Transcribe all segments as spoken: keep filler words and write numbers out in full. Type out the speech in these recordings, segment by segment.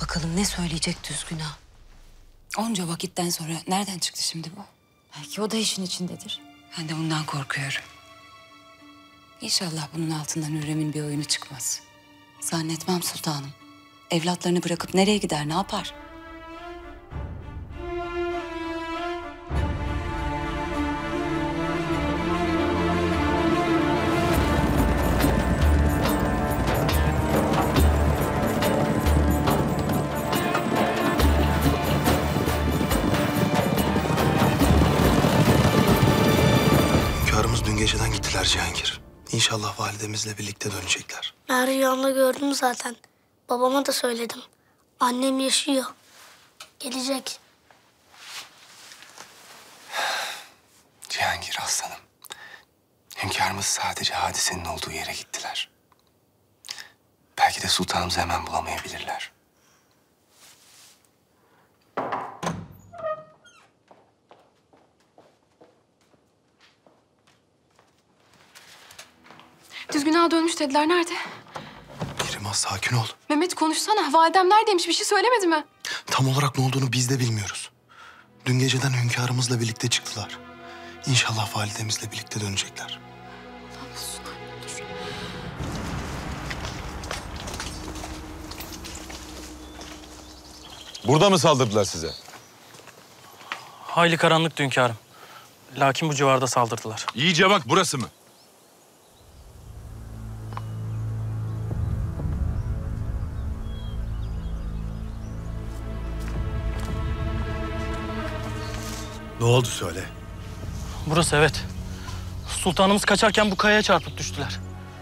bakalım ne söyleyecek Düzgün Ağa. Onca vakitten sonra nereden çıktı şimdi bu? Belki o da işin içindedir. Ben de bundan korkuyorum. İnşallah bunun altından Hürrem'in bir oyunu çıkmaz. Zannetmem sultanım. Evlatlarını bırakıp nereye gider, ne yapar? Hünkârımız dün geceden gittiler Cihangir. İnşallah validemizle birlikte dönecekler. Ben rüyamda gördüm zaten. Babama da söyledim. Annem yaşıyor. Gelecek. Cihangir aslanım. Hünkârımız sadece hadisenin olduğu yere gittiler. Belki de sultanımızı hemen bulamayabilirler. Düzgün Ağa dönmüş dediler. Nerede? Mihrimah sakin ol. Mehmet konuşsana. Validem neredeymiş? Bir şey söylemedi mi? Tam olarak ne olduğunu biz de bilmiyoruz. Dün geceden hünkârımızla birlikte çıktılar. İnşallah validemizle birlikte dönecekler. Burada mı saldırdılar size? Hayli karanlıktı hünkârım. Lakin bu civarda saldırdılar. İyice bak, burası mı? Ne oldu söyle. Burası evet. Sultanımız kaçarken bu kayaya çarpıp düştüler.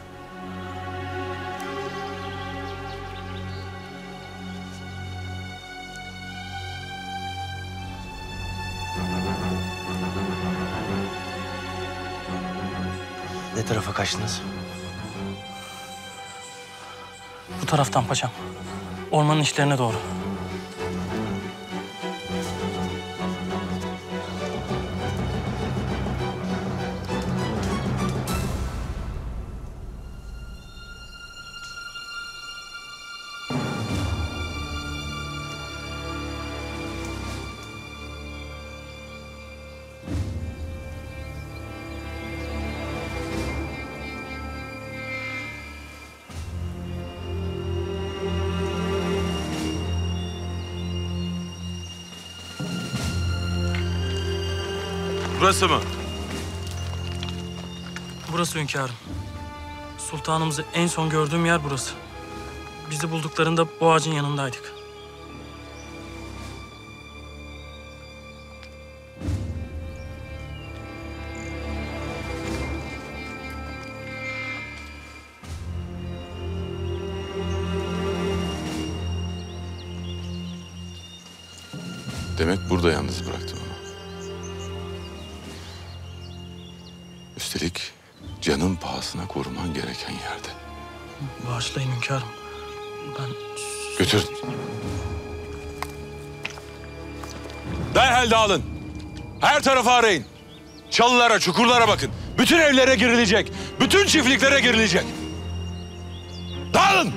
Ne tarafa kaçtınız? Bu taraftan paşam. Ormanın içlerine doğru. Burası mı? Burası hünkârım. Sultanımızı en son gördüğüm yer burası. Bizi bulduklarında bu ağacın yanındaydık. Demek burada yalnız bıraktın onu. Üstelik canın pahasına koruman gereken yerde. Bağışlayın hünkârım. Ben... Götür. Derhal dağılın. Her tarafı arayın. Çalılara, çukurlara bakın. Bütün evlere girilecek. Bütün çiftliklere girilecek. Dağılın.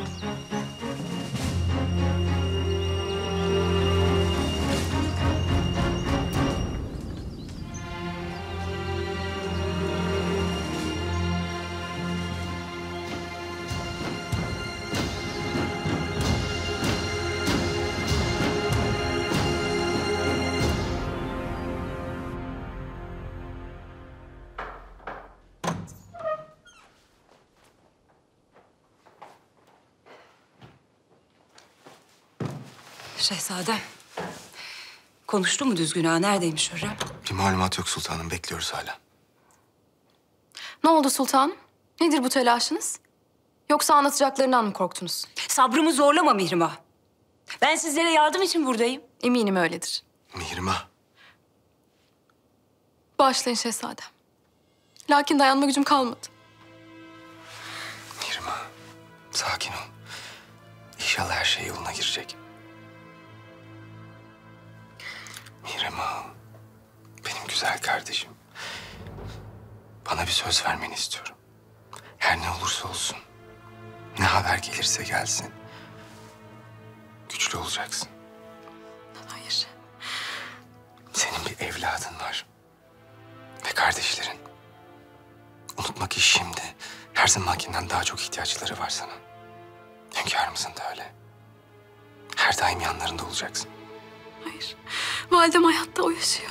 Şehzadem. Konuştu mu Düzgün Ağa? Neredeymiş Hürrem? Bir malumat yok sultanım. Bekliyoruz hala. Ne oldu sultanım? Nedir bu telaşınız? Yoksa anlatacaklarından mı korktunuz? Sabrımı zorlama Mihrimah. Ben sizlere yardım için buradayım. Eminim öyledir. Mihrimah. Bağışlayın şehzadem. Lakin dayanma gücüm kalmadı. Mihrimah. Sakin ol. İnşallah her şey yoluna girecek. Mihrimah. Benim güzel kardeşim. Bana bir söz vermeni istiyorum. Her ne olursa olsun. Ne haber gelirse gelsin. Güçlü güçlü olacaksın. Hayır. Senin bir evladın var. Ve kardeşlerin. Unutma ki şimdi her zamankinden daha çok ihtiyaçları var sana. Hünkârımızın da öyle. Her daim yanlarında olacaksın. Hayır. Validem hayatta, o yaşıyor.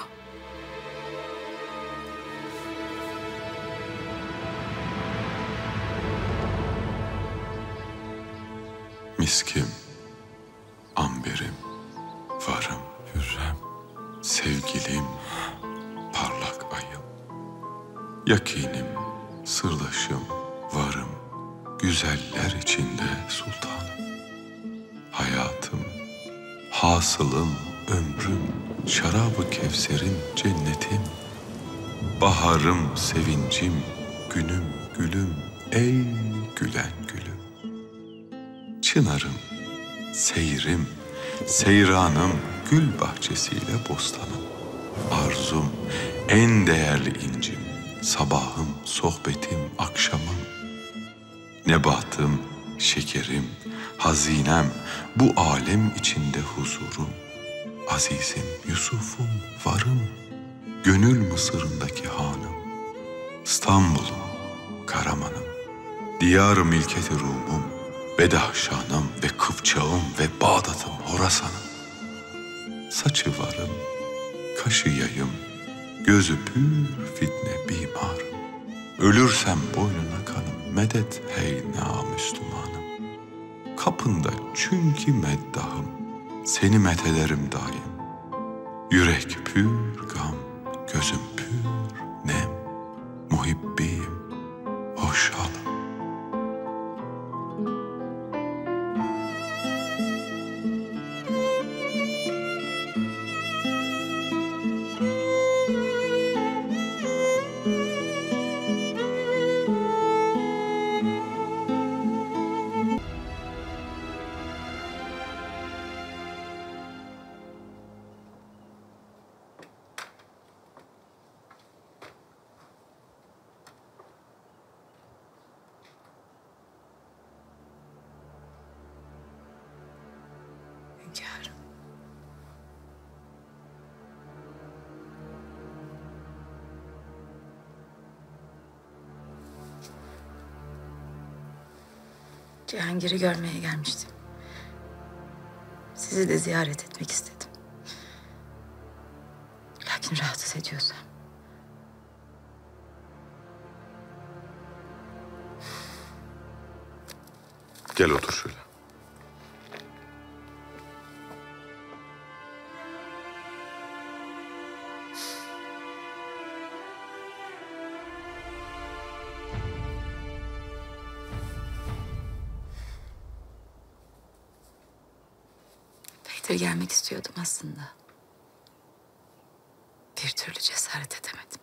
Miskim, amberim, varım, hürrem, sevgilim, parlak ayım. Yakinim, sırdaşım, varım, güzeller içinde sultanım. Hayatım, hasılım, ömrüm, şarabı kevserim, cennetim. Baharım, sevincim, günüm, gülüm, ey gülen gülüm. Çınarım, seyrim, seyranım, gül bahçesiyle bostanım. Arzum, en değerli incim, sabahım, sohbetim, akşamım. Nebatım, şekerim, hazinem, bu alem içinde huzurum. Azizim, Yusuf'um, varım, gönül Mısır'ındaki hanım. İstanbul'um, Karaman'ım, diyar-ı milket-i Rum'um, Bedahşan'ım ve Kıpçağım ve Bağdat'ım, Horasan'ım. Saçı varım, kaşı yayım, gözü pür fitne bimarım. Ölürsem boynuna kanım, medet hey namüslümanım. Kapında çünkü meddahım, seni methederim daim. Yürek pür gam, gözüm pür nem, muhibbim, hoş halım. Hünkârım. Cihangir'i görmeye gelmiştim. Sizi de ziyaret etmek istedim. Lakin rahatsız ediyorsam. Gel otur şöyle. Epeydir gelmek istiyordum aslında. Bir türlü cesaret edemedim.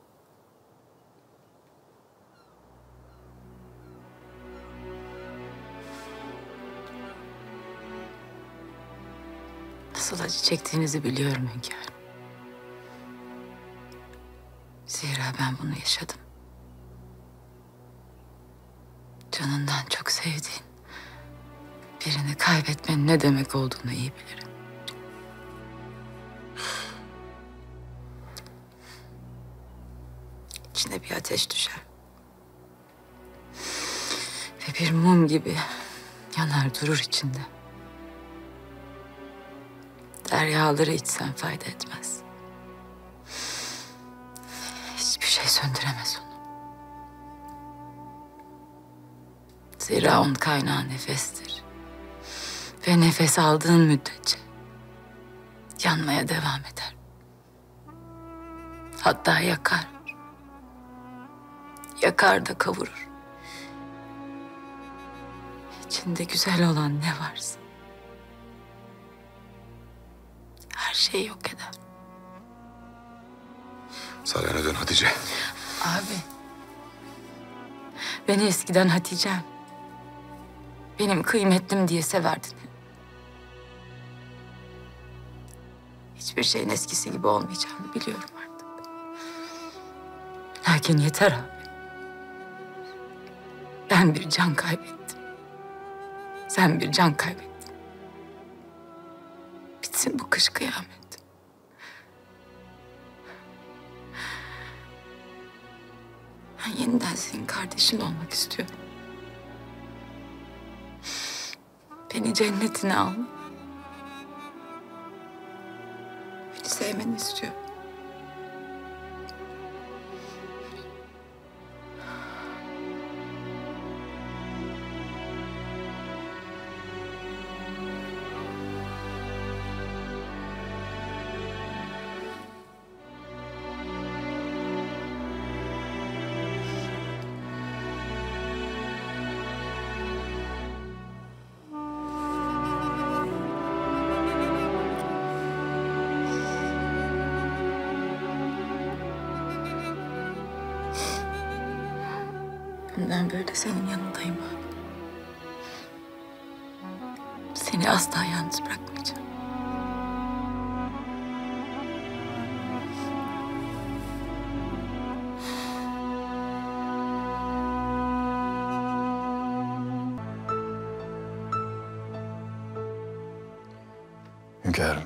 Nasıl acı çektiğinizi biliyorum hünkârım. Zira ben bunu yaşadım. Canından çok sevdiğin birini kaybetmenin ne demek olduğunu iyi bilirim. İçine bir ateş düşer. Ve bir mum gibi yanar durur içinde. Deryaları içsen fayda etmez. Hiçbir şey söndüremez onu. Zira onun kaynağı nefestir. Ve nefes aldığın müddetçe yanmaya devam eder. Hatta yakar. Yakar da kavurur. İçinde güzel olan ne varsa her şeyi yok eder. Sarayına dön Hatice. Abi, beni eskiden Hatice'm, benim kıymetlim diye severdin. Hiçbir şeyin eskisi gibi olmayacağını biliyorum artık. Lakin yeter abi. Ben bir can kaybettim. Sen bir can kaybettin. kış kıyamet. Ben yeniden senin kardeşin olmak istiyorum. Beni cennetine al. Beni sevmeni istiyorum. Bundan böyle senin yanındayım abi. Seni asla yalnız bırakmayacağım. Hünkârım,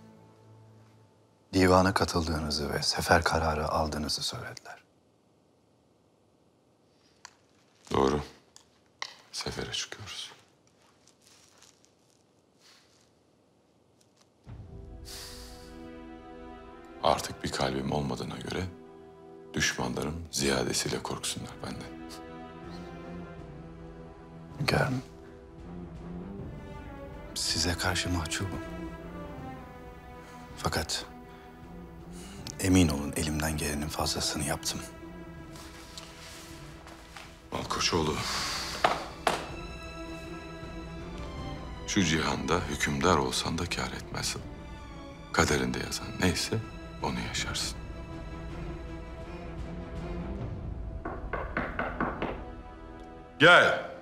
divana katıldığınızı ve sefer kararı aldığınızı söylediler. Doğru. Sefere çıkıyoruz. Artık bir kalbim olmadığına göre düşmanlarım ziyadesiyle korksunlar benden. Hünkârım, size karşı mahcubum. Fakat emin olun elimden gelenin fazlasını yaptım. Malkoçoğlu, şu cihanda hükümdar olsan da kâr etmezsin. Kaderinde yazan neyse onu yaşarsın. Gel.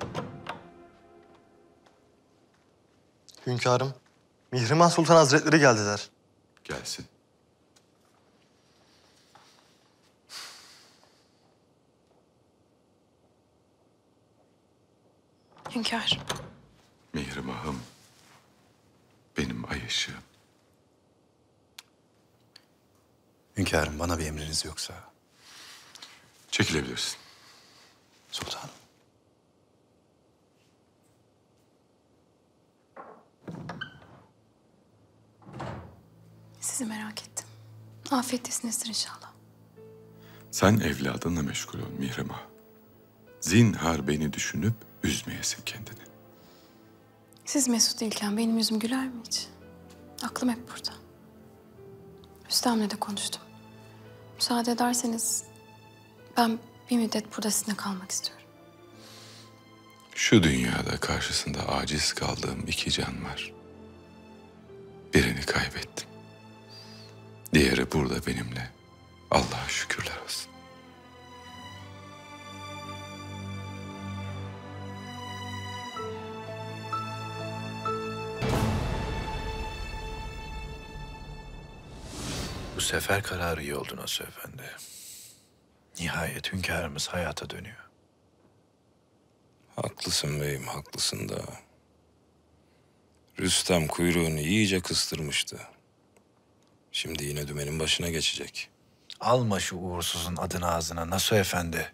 Hünkârım, Mihrimah Sultan Hazretleri geldiler. Gelsin. Hünkâr. Mihrimah'ım, benim ay ışığım. Hünkârım, bana bir emriniz yoksa. Çekilebilirsin. Sultanım. Sizi merak ettim. Afiyettesinizdir inşallah. Sen evladınla meşgul ol Mihrimah. Zinhar beni düşünüp üzmeyesin kendini. Siz mesut değilken benim yüzüm güler mi hiç? Aklım hep burada. Rüstem'le de konuştum. Müsaade ederseniz ben bir müddet burada sizinle kalmak istiyorum. Şu dünyada karşısında aciz kaldığım iki can var. Birini kaybettim. Diğeri burada benimle. Allah'a şükürler olsun. Bu sefer kararı iyi oldu Nasuh Efendi. Nihayet hünkârımız hayata dönüyor. Haklısın beyim, haklısın da. Rüstem kuyruğunu iyice kıstırmıştı. Şimdi yine dümenin başına geçecek. Alma şu uğursuzun adını ağzına Nasuh Efendi.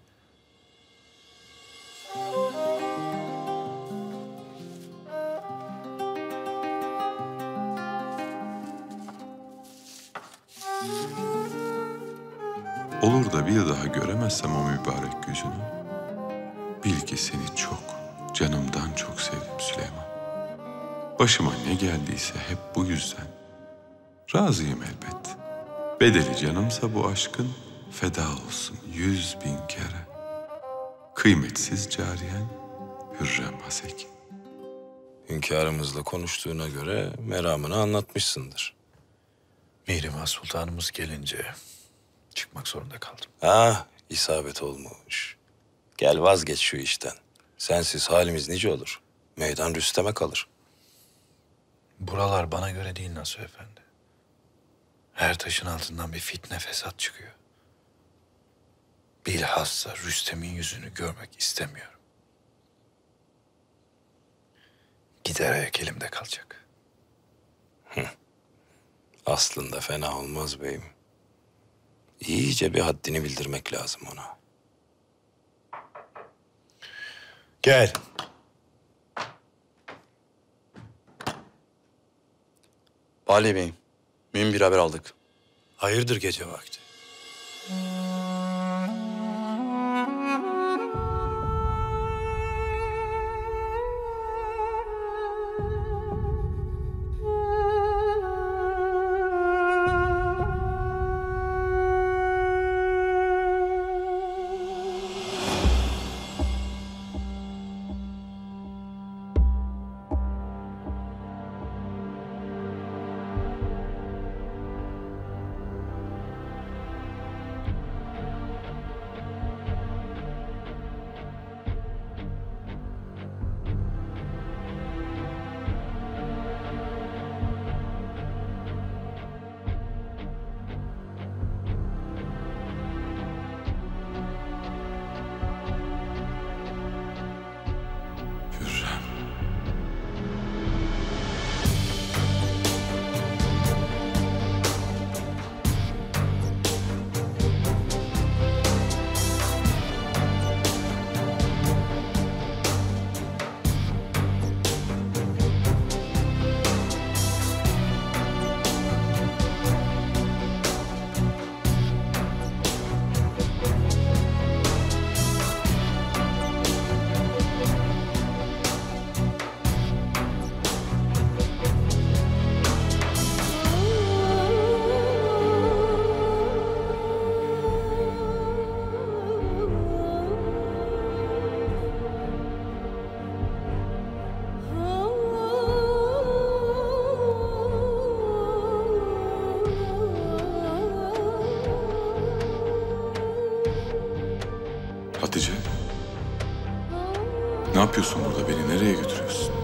Olur da bir daha göremezsem o mübarek yüzünü, bil ki seni çok, canımdan çok sevdim Süleyman. Başıma ne geldiyse hep bu yüzden. Razıyım elbet. Bedeli canımsa bu aşkın feda olsun yüz bin kere. Kıymetsiz cariyen Hürrem Haseki. Hünkârımızla konuştuğuna göre meramını anlatmışsındır. Mihrimah Sultanımız gelince çıkmak zorunda kaldım. Ah, isabet olmuş. Gel vazgeç şu işten. Sensiz halimiz nice olur. Meydan Rüstem'e kalır. Buralar bana göre değil Nasuh Efendi. Her taşın altından bir fitne fesat çıkıyor. Bilhassa Rüstem'in yüzünü görmek istemiyorum. Gider ayak elimde kalacak. Hı. Aslında fena olmaz beyim. İyice bir haddini bildirmek lazım ona. Gel. Vali Bey'im, mühim bir haber aldık. Hayırdır gece vakti? Hatice. Ne yapıyorsun burada? Beni nereye götürüyorsun?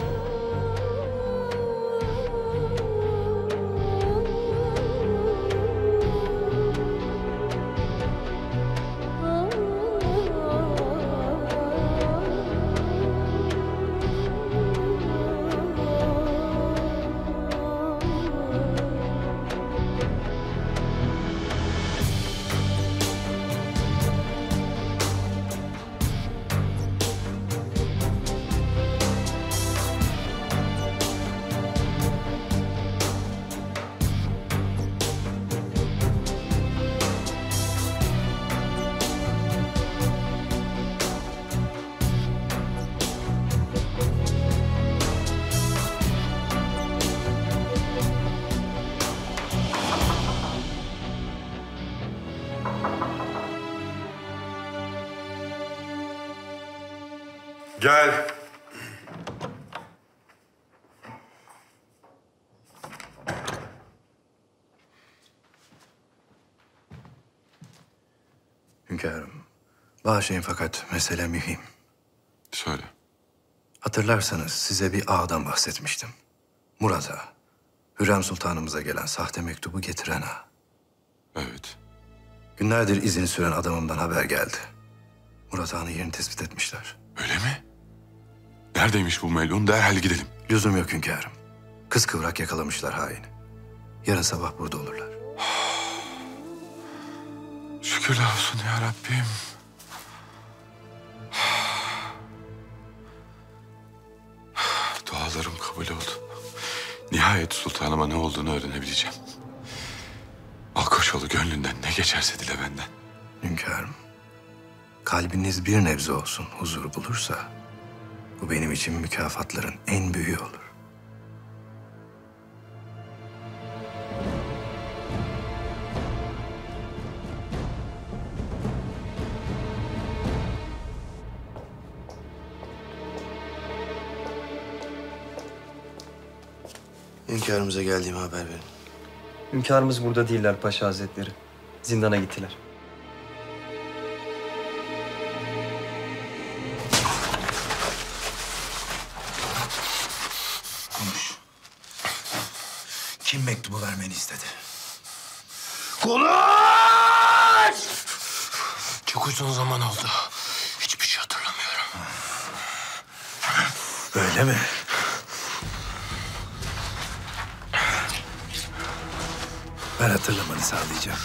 Gel. Hünkârım, bağışlayın fakat mesele mühim. Söyle. Hatırlarsanız size bir ağadan bahsetmiştim. Murat Ağa, Hürrem Sultanımıza gelen sahte mektubu getiren ağa. Evet. Günlerdir izini süren adamımdan haber geldi. Murat Ağa'nın yerini tespit etmişler. Öyle mi? Neredeymiş bu melun? Derhal gidelim. Lüzum yok hünkârım. Kıskıvrak yakalamışlar haini. Yarın sabah burada olurlar. Şükürler olsun ya Rabbim. Dualarım kabul oldu. Nihayet sultanıma ne olduğunu öğrenebileceğim. Malkoçoğlu gönlünden ne geçerse dile benden. Hünkârım, kalbiniz bir nebze olsun huzur bulursa bu benim için mükafatların en büyüğü olur. Hünkârımıza geldiğimi haber verin. Hünkârımız burada değiller Paşa Hazretleri. Zindana gittiler. Konuş. Kim mektubu vermeni istedi? Konuş! Çok uzun zaman oldu. Hiçbir şey hatırlamıyorum. Öyle mi? Ben hatırlamanı sağlayacağım.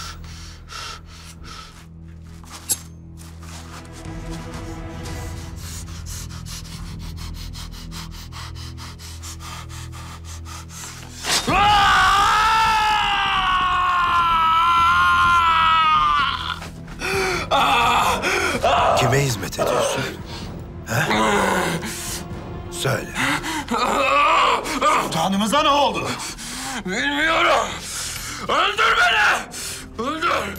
Kime hizmet ediyorsun? He? Söyle. Sultanımıza ne oldu? Bilmiyorum. Öldür beni. Öldür.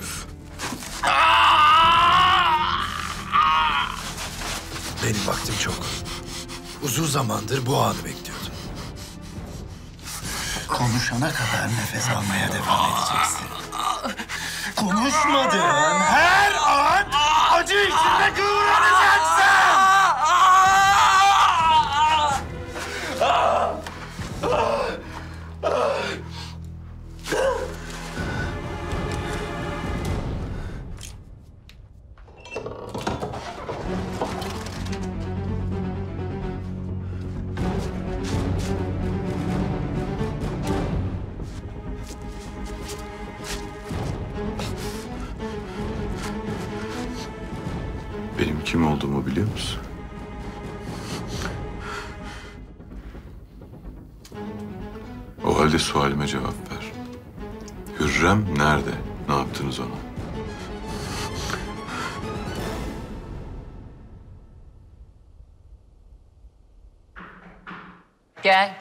Benim vaktim çok. Uzun zamandır bu anı bekliyordum. Konuşana kadar nefes almaya devam edeceksin. Konuşmadığın her an acı içinde kıvranacaksın. Benim kim olduğumu biliyor musun? O halde sualime cevap ver. Hürrem nerede? Ne yaptınız ona? Gel.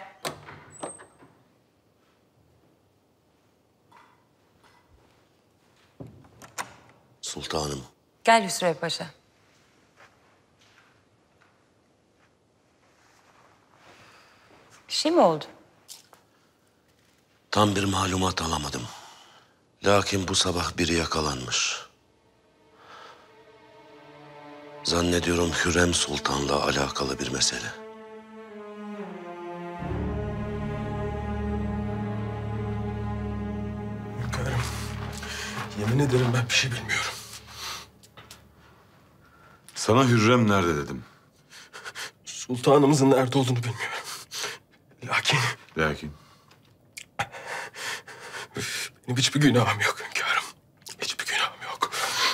Sultanım. Gel Hüsrev Paşa. Bir şey mi oldu? Tam bir malumat alamadım. Lakin bu sabah biri yakalanmış. Zannediyorum Hürrem Sultan'la alakalı bir mesele. Hünkârım, yemin ederim ben bir şey bilmiyorum. Sana Hürrem nerede dedim. Sultanımızın nerede olduğunu bilmiyorum. Lakin Lakin benim hiçbir günahım yok hünkârım. Hiçbir günahım yok.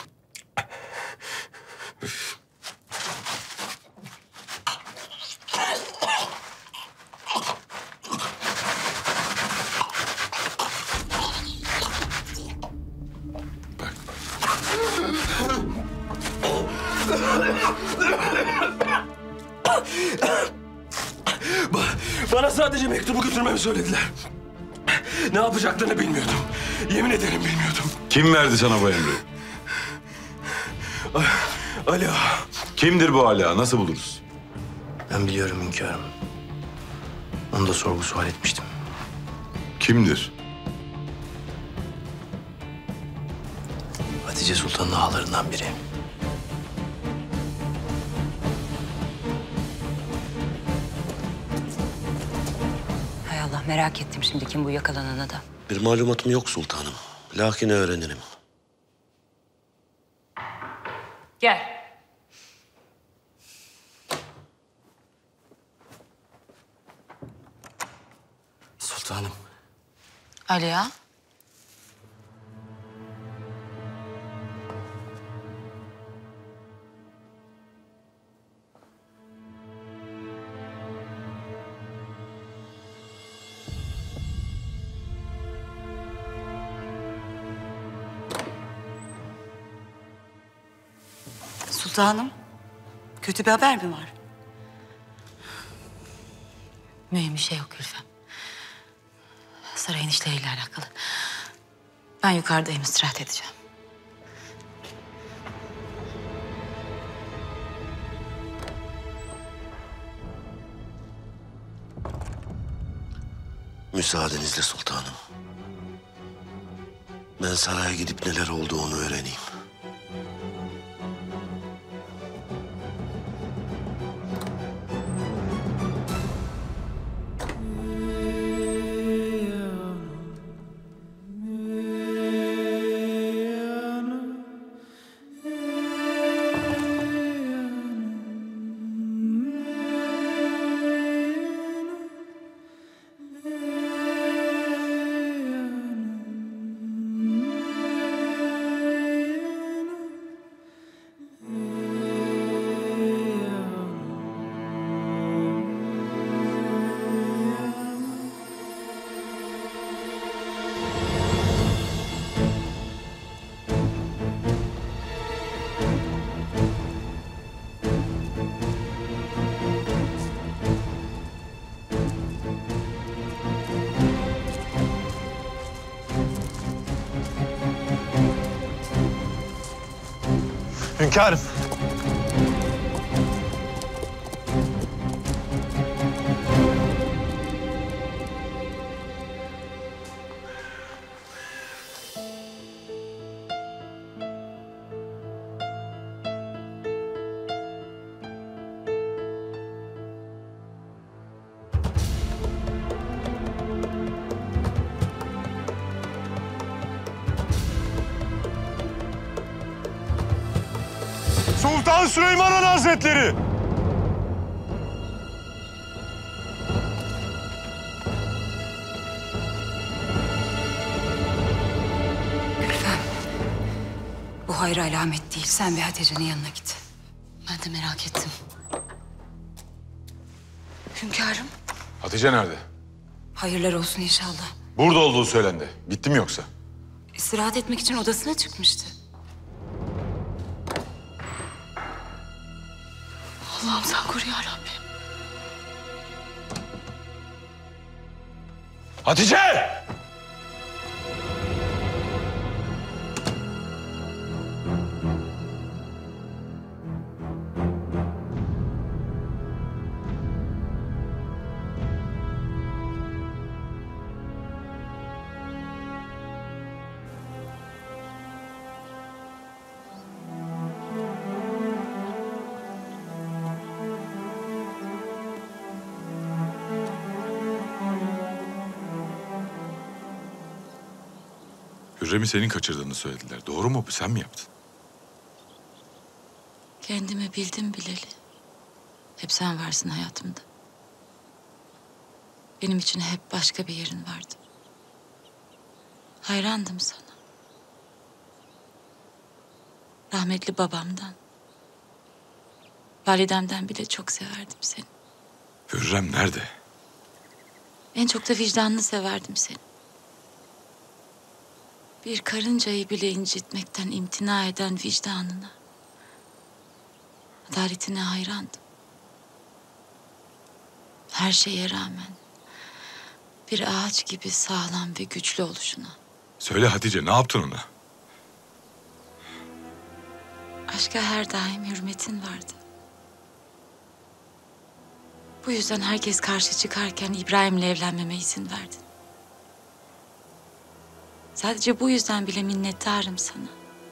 Ba- Bana sadece mektubu götürmemi söylediler. Ne yapacaklarını bilmiyordum. Yemin ederim bilmiyordum. kim verdi sana bu emri? Ali Ağa. Kimdir bu Ali Ağa? Nasıl buluruz? Ben biliyorum hünkârım. Onu da sorgu sual etmiştim. Kimdir? Hatice Sultan'ın ağalarından biri. Hay Allah, merak ettim şimdi kim bu yakalanan adam. Bir malumatım yok sultanım. Lakin öğrenirim. Gel. Sultanım. Ali Ağa. Sultanım, kötü bir haber mi var? Mühim bir şey yok Gülfem. Sarayın işleriyle alakalı. Ben yukarıdayım, istirahat edeceğim. Müsaadenizle sultanım. Ben saraya gidip neler olduğunu öğreneyim. Hünkârım. Sultan Süleyman Han Hazretleri! Gülfem, bu hayır alamet değil. Sen ve Hatice'nin yanına git. Ben de merak ettim. Hünkârım, Hatice nerede? hayırlar olsun inşallah. Burada olduğu söylendi. Gitti mi yoksa? İstirahat etmek için odasına çıkmıştı. Allah'ım sen koru ya Rabbim. Hatice! Hürrem'i senin kaçırdığını söylediler. Doğru mu bu? Sen mi yaptın? Kendimi bildim bileli. Hep sen varsın hayatımda. Benim için hep başka bir yerin vardı. Hayrandım sana. Rahmetli babamdan, validemden bile çok severdim seni. Hürrem nerede? En çok da vicdanını severdim seni. Bir karıncayı bile incitmekten imtina eden vicdanına, adaletine hayrandım. Her şeye rağmen bir ağaç gibi sağlam ve güçlü oluşuna. Söyle Hatice, ne yaptın ona? Aşka her daim hürmetin vardı. Bu yüzden herkes karşı çıkarken İbrahim'le evlenmeme izin verdin. Sadece bu yüzden bile minnettarım sana.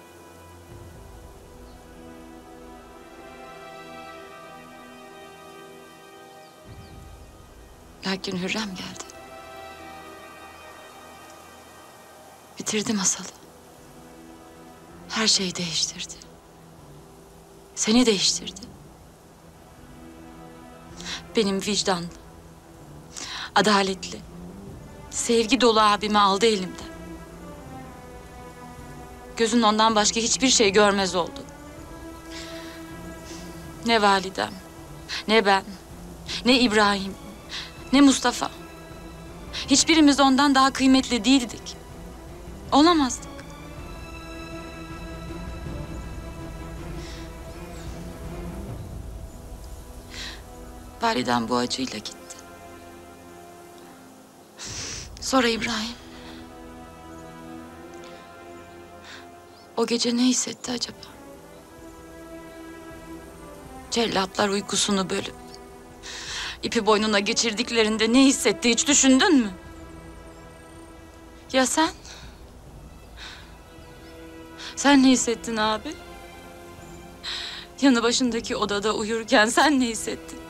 Lakin Hürrem geldi. Bitirdi masalı. Her şeyi değiştirdi. Seni değiştirdi. Benim vicdanlı, adaletli, sevgi dolu abimi aldı elimden. Gözün ondan başka hiçbir şey görmez oldu. Ne validem, ne ben, ne İbrahim, ne Mustafa. Hiçbirimiz ondan daha kıymetli değildik. Olamazdık. Validem bu acıyla gitti. Sonra İbrahim. O gece ne hissetti acaba? Cellatlar uykusunu bölüp ipi boynuna geçirdiklerinde ne hissetti hiç düşündün mü? Ya sen? Sen ne hissettin abi? Yanı başındaki odada uyurken sen ne hissettin?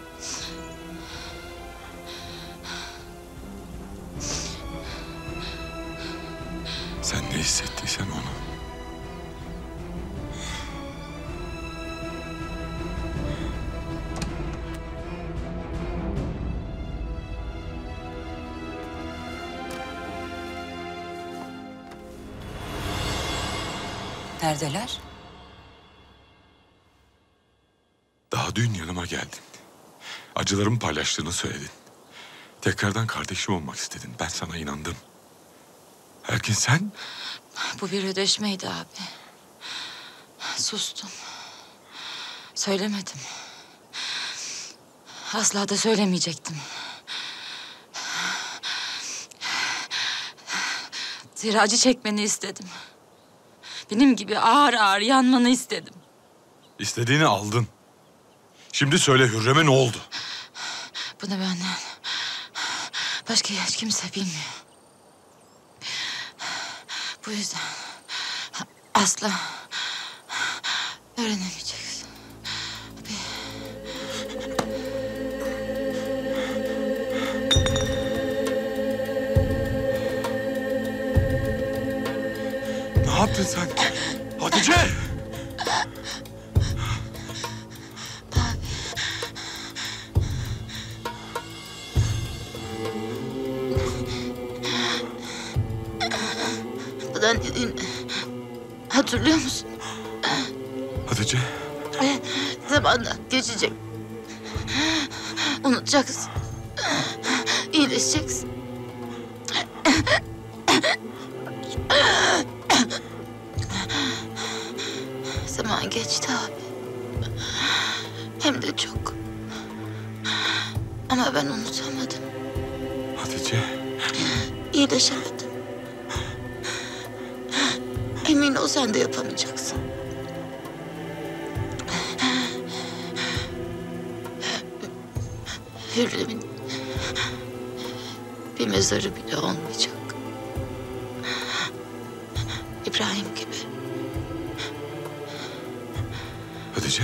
Sen ne hissettiysen onu. Neredeler? Daha dün yanıma geldin. Acılarımı paylaştığını söyledin. Tekrardan kardeşim olmak istedin. Ben sana inandım. Lakin sen... Bu bir ödeşmeydi abi. Sustum. Söylemedim. Asla da söylemeyecektim. Zira acı çekmeni istedim. Benim gibi ağır ağır yanmanı istedim. İstediğini aldın. Şimdi söyle Hürrem'e ne oldu? Bunu benden başka hiç kimse bilmiyor. Bu yüzden asla öğrenemeyeceksin. Ne yaptın sen? Hatice! Buradan dediğini hatırlıyor musun? Hatice. Zamanla geçecek. Unutacaksın. İyileşeceksin. Zaman geçti abi. Hem de çok. Ama ben unutamadım. Hatice. İyileşemedim. Emin ol sen de yapamayacaksın. Hürrem'in bir mezarı bile olmayacak. İbrahim gibi. Hatice.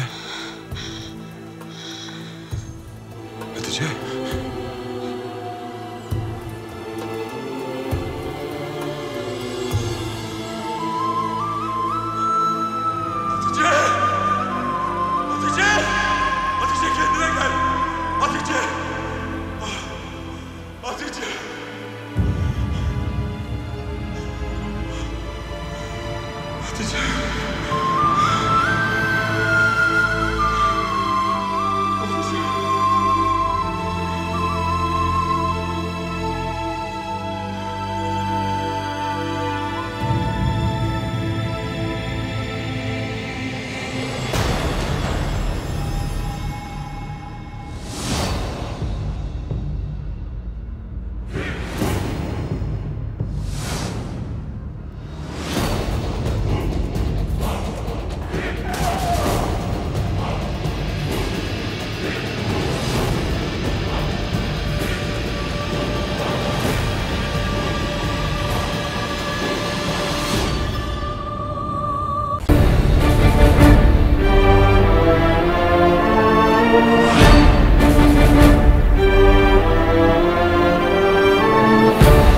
Hatice. Hatice! Hatice! Hatice kendine gel! Hatice! Ah, Hatice!